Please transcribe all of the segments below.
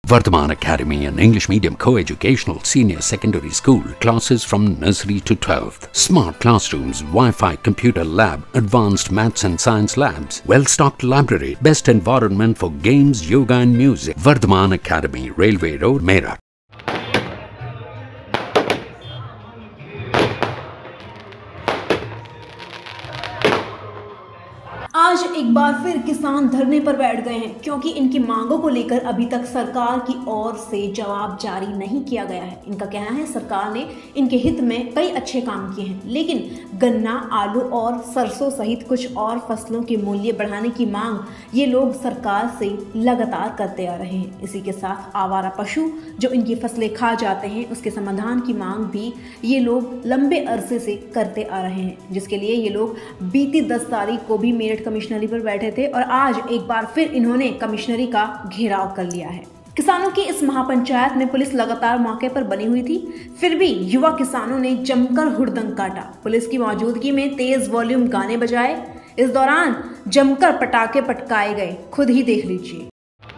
Vardhaman Academy, an English medium co-educational senior secondary school, classes from nursery to 12th. Smart classrooms, Wi-Fi computer lab, advanced maths and science labs, well-stocked library, best environment for games, yoga and music. Vardhaman Academy, Railway Road, Meerut. आज एक बार फिर किसान धरने पर बैठ गए हैं क्योंकि इनकी मांगों को लेकर अभी तक सरकार की ओर से जवाब जारी नहीं किया गया है। इनका कहना है सरकार ने इनके हित में कई अच्छे काम किए हैं, लेकिन गन्ना, आलू और सरसों सहित कुछ और फसलों के मूल्य बढ़ाने की मांग ये लोग सरकार से लगातार करते आ रहे हैं। इसी के साथ आवारा पशु जो इनकी फसलें खा जाते हैं उसके समाधान की मांग भी ये लोग लंबे अरसे से करते आ रहे हैं, जिसके लिए ये लोग बीती 10 तारीख को भी मेरठ कमिश्नरी पर बैठे थे और आज एक बार फिर इन्होंने कमिश्नरी का घेराव कर लिया है। किसानों की इस महापंचायत में पुलिस लगातार मौके पर बनी हुई थी, फिर भी युवा किसानों ने जमकर हुड़दंग काटा। पुलिस की मौजूदगी में तेज वॉल्यूम गाने बजाए, इस दौरान जमकर पटाखे पटकाए गए, खुद ही देख लीजिए।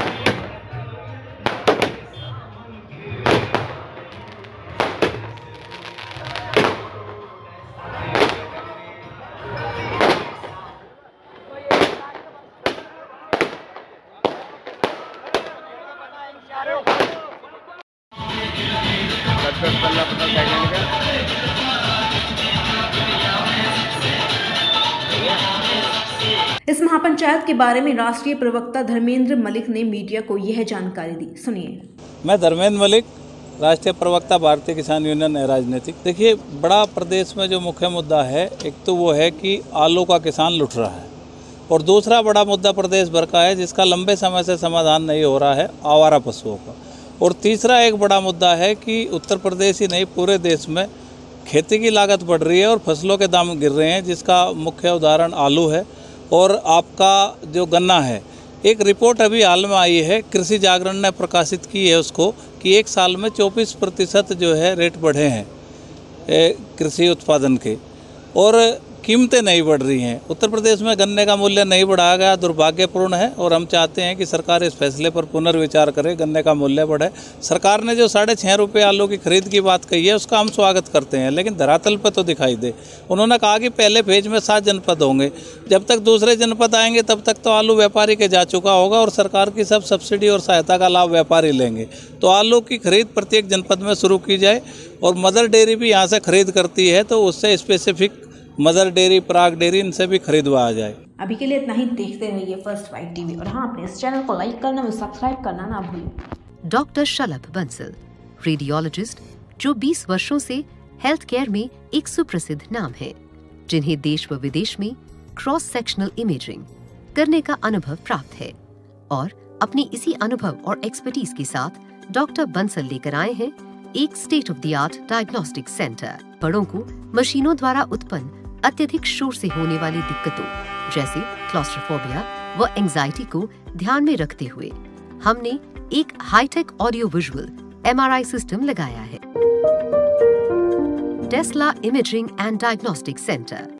इस महापंचायत के बारे में राष्ट्रीय प्रवक्ता धर्मेंद्र मलिक ने मीडिया को यह जानकारी दी, सुनिए। मैं धर्मेंद्र मलिक, राष्ट्रीय प्रवक्ता भारतीय किसान यूनियन है राजनीतिक। देखिए, बड़ा प्रदेश में जो मुख्य मुद्दा है, एक तो वो है कि आलू का किसान लुट रहा है, और दूसरा बड़ा मुद्दा प्रदेश भर का है जिसका लंबे समय से समाधान नहीं हो रहा है, आवारा पशुओं का। और तीसरा एक बड़ा मुद्दा है कि उत्तर प्रदेश ही नहीं पूरे देश में खेती की लागत बढ़ रही है और फसलों के दाम गिर रहे हैं, जिसका मुख्य उदाहरण आलू है और आपका जो गन्ना है। एक रिपोर्ट अभी हाल में आई है, कृषि जागरण ने प्रकाशित की है उसको, कि एक साल में 24% जो है रेट बढ़े हैं कृषि उत्पादन के, और कीमतें नहीं बढ़ रही हैं। उत्तर प्रदेश में गन्ने का मूल्य नहीं बढ़ाया गया, दुर्भाग्यपूर्ण है, और हम चाहते हैं कि सरकार इस फैसले पर पुनर्विचार करे, गन्ने का मूल्य बढ़े। सरकार ने जो 6.5 रुपये आलू की खरीद की बात कही है उसका हम स्वागत करते हैं, लेकिन धरातल पर तो दिखाई दे। उन्होंने कहा कि पहले फेज में 7 जनपद होंगे, जब तक दूसरे जनपद आएंगे तब तक तो आलू व्यापारी के जा चुका होगा और सरकार की सब सब्सिडी और सहायता का लाभ व्यापारी लेंगे। तो आलू की खरीद प्रत्येक जनपद में शुरू की जाए, और मदर डेयरी भी यहाँ से खरीद करती है तो उससे specific Mother Dairy, Parag dairy, इनसे भी खरीदवा आ जाए। अभी के लिए इतना ही। देखते रहिए फर्स्ट बाइट टीवी, और हाँ, अपने इस चैनल को लाइक करना और सब्सक्राइब करना ना भूलें। डॉक्टर शलभ बंसल, रेडियोलॉजिस्ट जो 20 वर्षों से हेल्थ केयर में एक सुप्रसिद्ध नाम है, जिन्हें देश व विदेश में क्रॉस सेक्शनल इमेजिंग करने का अनुभव प्राप्त है, और अपनी इसी अनुभव और एक्सपर्टीज के साथ डॉक्टर बंसल लेकर आए हैं एक state of the art diagnostic centre. बड़ों को मशीनों द्वारा उत्पन्न अत्यधिक शोर से होने वाली दिक्कतों जैसे क्लॉस्ट्रोफोबिया व एंजाइटी को ध्यान में रखते हुए हमने एक hi tech audio visual MRI system लगाया है। Tesla imaging and diagnostic centre.